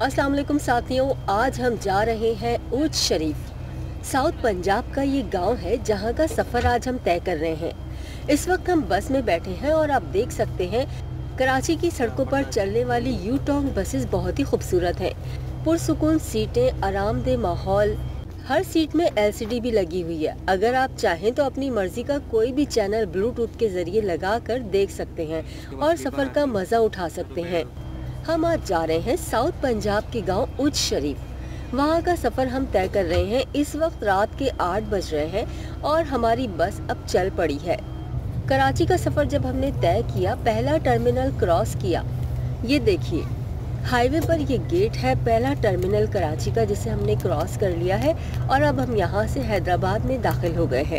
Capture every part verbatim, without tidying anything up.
अस्सलाम वालेकुम साथियों, आज हम जा रहे हैं ऊँट शरीफ। साउथ पंजाब का ये गांव है जहां का सफ़र आज हम तय कर रहे हैं। इस वक्त हम बस में बैठे हैं और आप देख सकते हैं कराची की सड़कों पर चलने वाली यू टॉन्ग बसेस बहुत ही खूबसूरत हैं। पुरसुकून सीटें, आरामदेह माहौल, हर सीट में एल सी डी भी लगी हुई है। अगर आप चाहें तो अपनी मर्जी का कोई भी चैनल ब्लूटूथ के जरिए लगा कर देख सकते हैं और सफ़र का मज़ा उठा सकते हैं। हम आज जा रहे हैं साउथ पंजाब के गांव ऊँट शरीफ। वहां का सफर हम तय कर रहे हैं। इस वक्त रात के आठ बज रहे हैं और हमारी बस अब चल पड़ी है। कराची का सफर जब हमने तय किया, पहला टर्मिनल क्रॉस किया। ये देखिए, हाईवे पर ये गेट है पहला टर्मिनल कराची का, जिसे हमने क्रॉस कर लिया है और अब हम यहाँ से हैदराबाद में दाखिल हो गए हैं।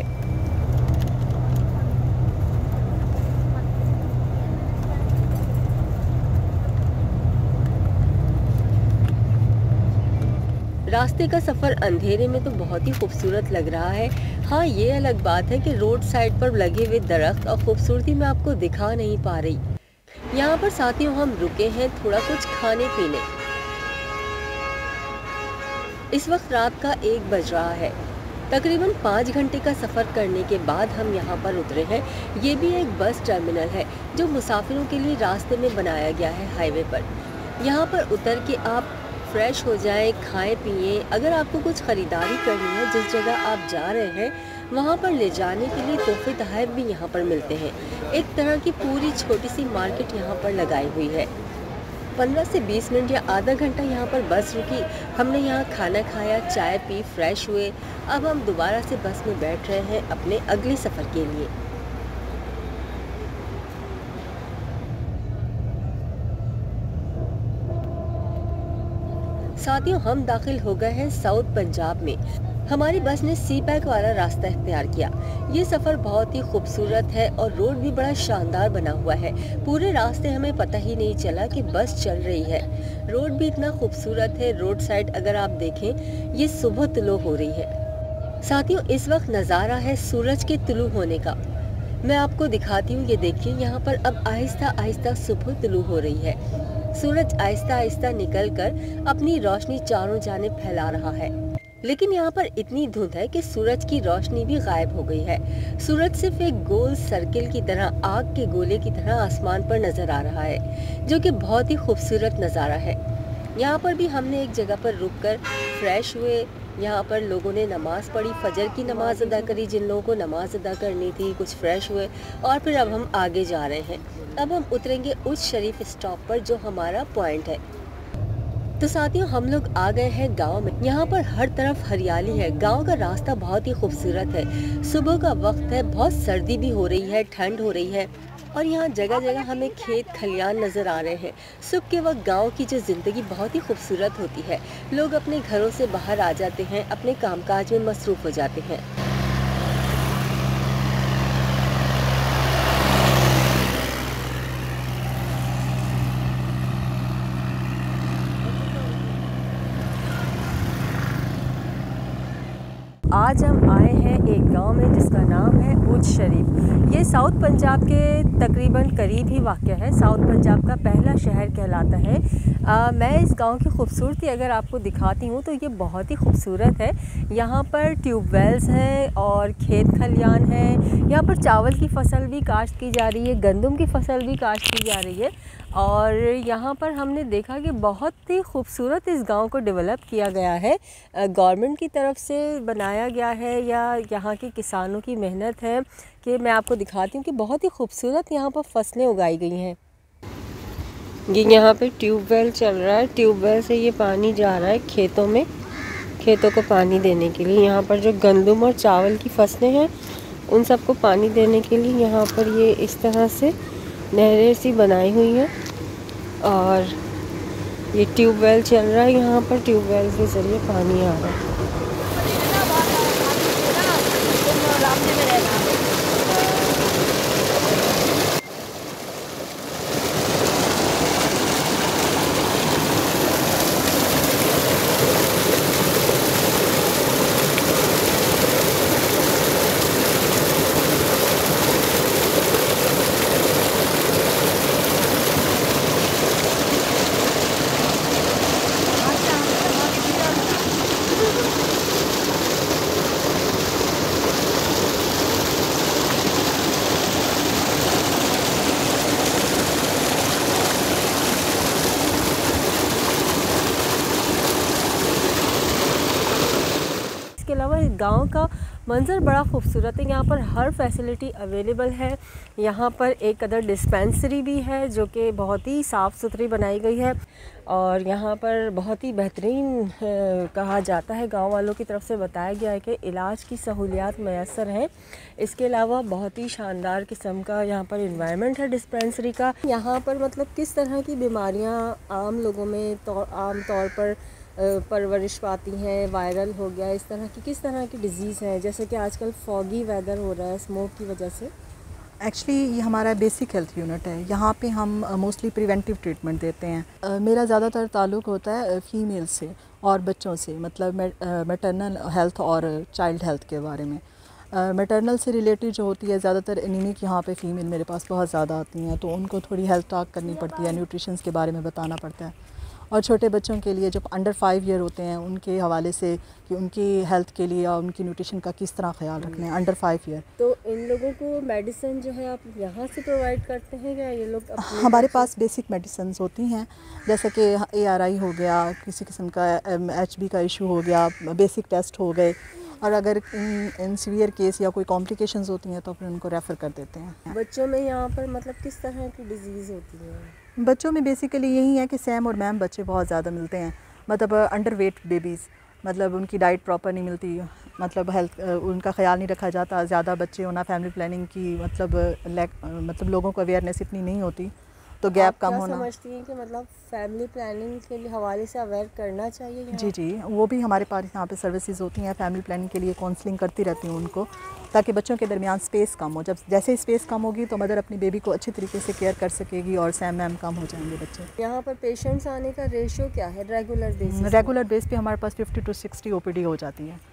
रास्ते का सफ़र अंधेरे में तो बहुत ही खूबसूरत लग रहा है। हाँ, ये अलग बात है कि रोड साइड पर लगे हुए दरख्त और खूबसूरती मैं आपको दिखा नहीं पा रही। यहाँ पर साथियों हम रुके हैं थोड़ा कुछ खाने पीने। इस वक्त रात का एक बज रहा है। तकरीबन पाँच घंटे का सफ़र करने के बाद हम यहाँ पर उतरे हैं। ये भी एक बस टर्मिनल है जो मुसाफिरों के लिए रास्ते में बनाया गया है हाईवे पर। यहाँ पर उतर के आप फ्रेश हो जाएं, खाएं पिएं। अगर आपको कुछ ख़रीदारी करनी है, जिस जगह आप जा रहे हैं वहाँ पर ले जाने के लिए तोहफे तहफ़ भी यहाँ पर मिलते हैं। एक तरह की पूरी छोटी सी मार्केट यहाँ पर लगाई हुई है। पंद्रह से बीस मिनट या आधा घंटा यहाँ पर बस रुकी। हमने यहाँ खाना खाया, चाय पी, फ्रेश हुए। अब हम दोबारा से बस में बैठ रहे हैं अपने अगले सफ़र के लिए। साथियों, हम दाखिल हो गए हैं साउथ पंजाब में। हमारी बस ने सी पैक वाला रास्ता इख्तियार किया। ये सफ़र बहुत ही खूबसूरत है और रोड भी बड़ा शानदार बना हुआ है। पूरे रास्ते हमें पता ही नहीं चला कि बस चल रही है। रोड भी इतना खूबसूरत है। रोड साइड अगर आप देखें, ये सुबह तुलू हो रही है। साथियों, इस वक्त नज़ारा है सूरज के तुलू होने का। मैं आपको दिखाती हूँ। ये देखिए, यहाँ पर अब आहिस्ता आहिस्ता सुबह तुलू हो रही है। सूरज आहिस्ता आहिस्ता निकलकर अपनी रोशनी चारों जानिब फैला रहा है, लेकिन यहाँ पर इतनी धुंध है कि सूरज की रोशनी भी गायब हो गई है। सूरज सिर्फ एक गोल सर्किल की तरह, आग के गोले की तरह आसमान पर नजर आ रहा है, जो कि बहुत ही खूबसूरत नज़ारा है। यहाँ पर भी हमने एक जगह पर रुककर फ्रेश हुए। यहाँ पर लोगों ने नमाज़ पढ़ी, फजर की नमाज़ अदा करी जिन लोगों को नमाज़ अदा करनी थी, कुछ फ्रेश हुए और फिर अब हम आगे जा रहे हैं। अब हम उतरेंगे ऊँट शरीफ स्टॉप पर, जो हमारा पॉइंट है। तो साथियों, हम लोग आ गए हैं गांव में। यहाँ पर हर तरफ हरियाली है। गांव का रास्ता बहुत ही खूबसूरत है। सुबह का वक्त है, बहुत सर्दी भी हो रही है, ठंड हो रही है और यहाँ जगह जगह हमें खेत खलियान नज़र आ रहे हैं। सुबह के वक्त गांव की जो ज़िंदगी बहुत ही खूबसूरत होती है। लोग अपने घरों से बाहर आ जाते हैं, अपने कामकाज में मसरूफ़ हो जाते हैं। आज हम आए हैं एक गांव में जिसका नाम है ऊँट शरीफ। ये साउथ पंजाब के तकरीबन करीब ही वाक़ है। साउथ पंजाब का पहला शहर कहलाता है। आ, मैं इस गांव की खूबसूरती अगर आपको दिखाती हूँ तो ये बहुत ही खूबसूरत है। यहाँ पर ट्यूबवेल्स हैं और खेत खलियान हैं। यहाँ पर चावल की फसल भी काश्त की जा रही है, गंदम की फसल भी काश्त की जा रही है और यहाँ पर हमने देखा कि बहुत ही खूबसूरत इस गांव को डेवलप किया गया है। गवर्नमेंट की तरफ से बनाया गया है या यहाँ के किसानों की मेहनत है कि मैं आपको दिखाती हूँ कि बहुत ही खूबसूरत यहाँ पर फसलें उगाई गई हैं। ये यहाँ पे ट्यूबवेल चल रहा है। ट्यूबवेल से ये पानी जा रहा है खेतों में, खेतों को पानी देने के लिए। यहाँ पर जो गंदम और चावल की फसलें हैं उन सबको पानी देने के लिए यहाँ पर ये इस तरह से नहरें सी बनाई हुई हैं और ये ट्यूबवेल चल रहा है। यहाँ पर ट्यूबवेल के ज़रिए पानी आ रहा है। गांव का मंज़र बड़ा खूबसूरत है। यहाँ पर हर फैसिलिटी अवेलेबल है। यहाँ पर एक अदर डिस्पेंसरी भी है जो कि बहुत ही साफ़ सुथरी बनाई गई है और यहाँ पर बहुत ही बेहतरीन कहा जाता है, गांव वालों की तरफ से बताया गया है कि इलाज की सहूलियात मैसर हैं। इसके अलावा बहुत ही शानदार किस्म का यहाँ पर इन्वायरमेंट है डिस्पेंसरी का। यहाँ पर मतलब किस तरह की बीमारियाँ आम लोगों में तो आम तौर पर परवरिश पाती हैं, वायरल हो गया, इस तरह की किस तरह की डिज़ीज़ है, जैसे कि आजकल फॉगी वेदर हो रहा है स्मोक की वजह से। एक्चुअली ये हमारा बेसिक हेल्थ यूनिट है। यहाँ पे हम मोस्टली प्रिवेंटिव ट्रीटमेंट देते हैं। uh, मेरा ज़्यादातर ताल्लुक़ होता है फीमेल से और बच्चों से, मतलब मैटरनल हेल्थ और चाइल्ड हेल्थ के बारे में। मैटरनल uh, से रिलेटेड जो होती है, ज़्यादातर एनीमिक यहाँ पे फ़ीमेल मेरे पास बहुत ज़्यादा आती हैं, तो उनको थोड़ी हेल्थ टॉक करनी पड़ती है, न्यूट्रिशंस के बारे में बताना पड़ता है। और छोटे बच्चों के लिए, जब अंडर फाइव ईयर होते हैं, उनके हवाले से कि उनकी हेल्थ के लिए और उनकी न्यूट्रिशन का किस तरह ख्याल रखना है अंडर फाइव ईयर। तो इन लोगों को मेडिसिन जो है आप यहाँ से प्रोवाइड करते हैं या ये लोग? हमारे पास बेसिक मेडिसिन होती हैं, जैसे कि ए आर आई हो गया, किसी किस्म का एच बी का इशू हो गया, बेसिक टेस्ट हो गए, और अगर इन, इन सीवियर केस या कोई कॉम्प्लिकेशंस होती हैं तो फिर उनको रेफ़र कर देते हैं। बच्चों में यहाँ पर मतलब किस तरह की डिजीज़ होती है? बच्चों में बेसिकली यही है कि सैम और मैम बच्चे बहुत ज़्यादा मिलते हैं, मतलब अंडर वेट बेबीज़, मतलब उनकी डाइट प्रॉपर नहीं मिलती, मतलब हेल्थ उनका ख्याल नहीं रखा जाता, ज़्यादा बच्चे होना, फैमिली प्लानिंग की मतलब लैक मतलब लोगों को अवेयरनेस इतनी नहीं होती, तो गैप कम होना। समझती हैं कि मतलब फैमिली प्लानिंग के लिए हवाले से अवेयर करना चाहिए यहाँ? जी जी, वो भी हमारे पास यहाँ पे सर्विसेज होती हैं। फैमिली प्लानिंग के लिए काउंसलिंग करती रहती हूँ उनको, ताकि बच्चों के दरमियान स्पेस कम हो। जब जैसे ही स्पेस कम होगी तो मदर अपनी बेबी को अच्छी तरीके से केयर कर सकेगी और सैम मैम कम हो जाएंगे बच्चे। यहाँ पर पेशेंट्स आने का रेशियो क्या है रेगुलर बेसिस? रेगुलर बेस पे हमारे पास fifty to sixty O P D हो जाती है।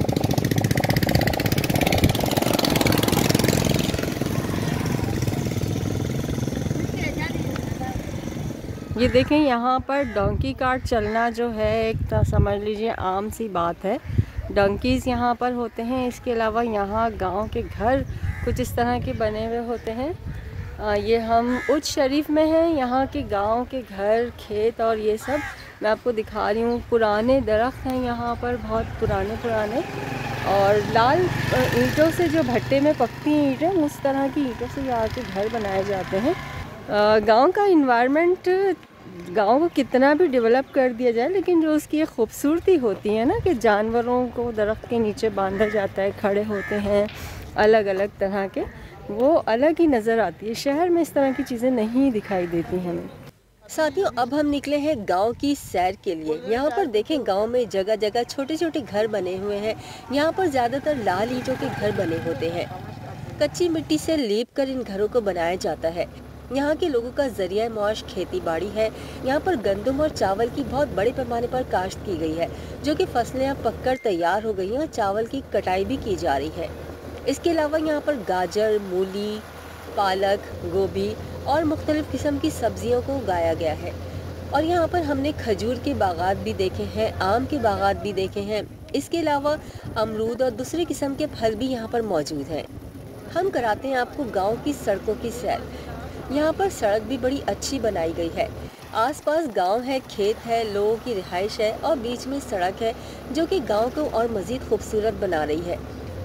ये देखें, यहाँ पर डोंकी कार्ट चलना जो है एक तो समझ लीजिए आम सी बात है। डंकीज़ यहाँ पर होते हैं। इसके अलावा यहाँ गांव के घर कुछ इस तरह के बने हुए होते हैं। आ, ये हम उच्च शरीफ में हैं। यहाँ के गांव के घर, खेत और ये सब मैं आपको दिखा रही हूँ। पुराने दरख्त हैं यहाँ पर, बहुत पुराने पुराने, और लाल ईंटों से, जो भट्टे में पकती हैं ईंटें, उस तरह की ईंटों से यहाँ के घर बनाए जाते हैं। गांव का इन्वायरमेंट, गांव को कितना भी डेवलप कर दिया जाए, लेकिन जो उसकी एक खूबसूरती होती है ना, कि जानवरों को दरख्त के नीचे बांधा जाता है, खड़े होते हैं अलग अलग तरह के, वो अलग ही नज़र आती है। शहर में इस तरह की चीज़ें नहीं दिखाई देती हमें। साथियों, अब हम निकले हैं गांव की सैर के लिए। यहाँ पर देखें, गांव में जगह जगह छोटे छोटे घर बने हुए हैं। यहाँ पर ज़्यादातर लाल ईंटों के घर बने होते हैं। कच्ची मिट्टी से लीप कर इन घरों को बनाया जाता है। यहाँ के लोगों का जरिया मौश खेती बाड़ी है। यहाँ पर गंदम और चावल की बहुत बड़े पैमाने पर काश्त की गई है, जो कि फसलें अब पककर तैयार हो गई हैं और चावल की कटाई भी की जा रही है। इसके अलावा यहाँ पर गाजर, मूली, पालक, गोभी और मुख्तलिफ किस्म की सब्जियों को उगाया गया है। और यहाँ पर हमने खजूर के बागात भी देखे हैं, आम के बागात भी देखे हैं। इसके अलावा अमरूद और दूसरे किस्म के फल भी यहाँ पर मौजूद हैं। हम कराते हैं आपको गाँव की सड़कों की सैर। यहाँ पर सड़क भी बड़ी अच्छी बनाई गई है। आसपास गांव है, खेत है, लोगों की रिहाइश है और बीच में सड़क है, जो कि गांव को और मज़ीद खूबसूरत बना रही है।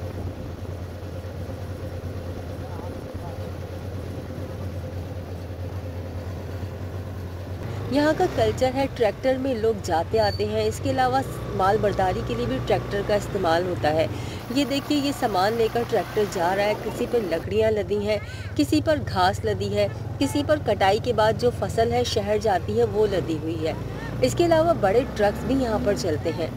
यहाँ का कल्चर है, ट्रैक्टर में लोग जाते आते हैं। इसके अलावा माल बर्दारी के लिए भी ट्रैक्टर का इस्तेमाल होता है। ये देखिए, ये सामान लेकर ट्रैक्टर जा रहा है। किसी पर लकड़ियाँ लदी हैं, किसी पर घास लदी है, किसी पर कटाई के बाद जो फसल है शहर जाती है वो लदी हुई है। इसके अलावा बड़े ट्रक्स भी यहाँ पर चलते हैं।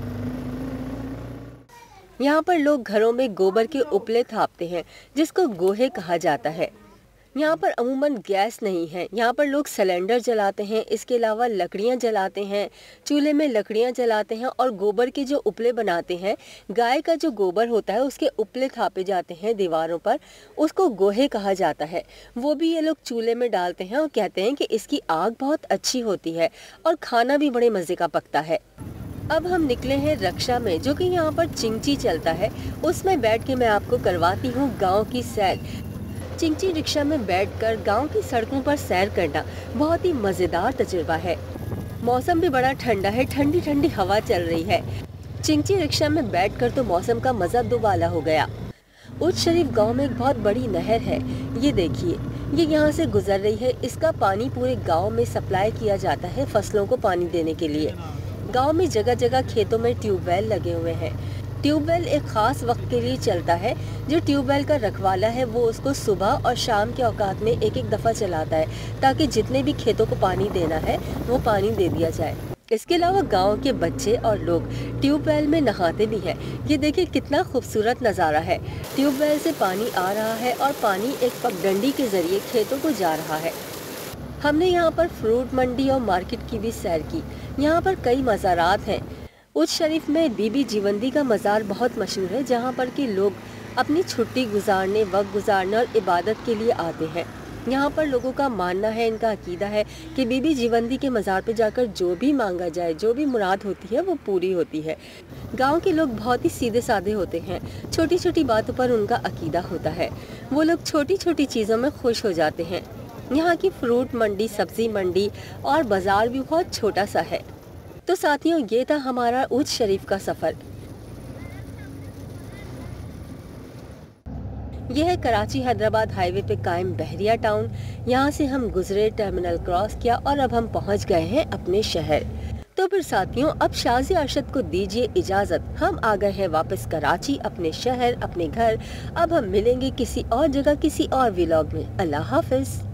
यहाँ पर लोग घरों में गोबर के उपले थापते हैं, जिसको गोहे कहा जाता है। यहाँ पर अमूमन गैस नहीं है। यहाँ पर लोग सिलेंडर जलाते हैं। इसके अलावा लकड़ियाँ जलाते हैं, चूल्हे में लकड़ियाँ जलाते हैं और गोबर के जो उपले बनाते हैं, गाय का जो गोबर होता है उसके उपले थापे जाते हैं दीवारों पर, उसको गोहे कहा जाता है। वो भी ये लोग चूल्हे में डालते हैं और कहते हैं कि इसकी आग बहुत अच्छी होती है और खाना भी बड़े मज़े का पकता है। अब हम निकले हैं रक्षा में, जो कि यहाँ पर चिंची चलता है। उसमें बैठ के मैं आपको करवाती हूँ गाँव की सैर। चिंची रिक्शा में बैठकर गांव की सड़कों पर सैर करना बहुत ही मज़ेदार तजुर्बा है। मौसम भी बड़ा ठंडा है, ठंडी ठंडी हवा चल रही है। चिंची रिक्शा में बैठकर तो मौसम का मजा दुबाला हो गया। उच्च शरीफ गांव में एक बहुत बड़ी नहर है, ये देखिए, ये यहाँ से गुजर रही है। इसका पानी पूरे गांव में सप्लाई किया जाता है फसलों को पानी देने के लिए। गांव में जगह जगह खेतों में ट्यूबवेल लगे हुए हैं। ट्यूबवेल एक खास वक्त के लिए चलता है। जो ट्यूबवेल का रखवाला है वो उसको सुबह और शाम के औकात में एक एक दफ़ा चलाता है ताकि जितने भी खेतों को पानी देना है वो पानी दे दिया जाए। इसके अलावा गांव के बच्चे और लोग ट्यूबवेल में नहाते भी हैं। ये देखिए कितना खूबसूरत नज़ारा है। ट्यूबवेल से पानी आ रहा है और पानी एक पगडंडी के जरिए खेतों को जा रहा है। हमने यहाँ पर फ्रूट मंडी और मार्केट की भी सैर की। यहाँ पर कई मज़ारात हैं। उच्च शरीफ में बीबी जीवंदी का मज़ार बहुत मशहूर है, जहाँ पर कि लोग अपनी छुट्टी गुजारने, वक्त गुजारने और इबादत के लिए आते हैं। यहाँ पर लोगों का मानना है, इनका अकीदा है कि बीबी जीवंदी के मज़ार पे जाकर जो भी मांगा जाए, जो भी मुराद होती है वो पूरी होती है। गांव के लोग बहुत ही सीधे साधे होते हैं। छोटी छोटी बातों पर उनका अकीदा होता है। वो लोग छोटी छोटी चीज़ों में खुश हो जाते हैं। यहाँ की फ्रूट मंडी, सब्जी मंडी और बाज़ार भी बहुत छोटा सा है। तो साथियों, ये था हमारा उच्च शरीफ का सफ़र। यह है कराची हैदराबाद हाईवे पे कायम बहरिया टाउन। यहाँ से हम गुजरे, टर्मिनल क्रॉस किया और अब हम पहुँच गए हैं अपने शहर। तो फिर साथियों, अब शाज़ी अरशद को दीजिए इजाज़त। हम आ गए हैं वापस कराची, अपने शहर, अपने घर। अब हम मिलेंगे किसी और जगह, किसी और व्लॉग में। अल्लाह हाफ़िज़।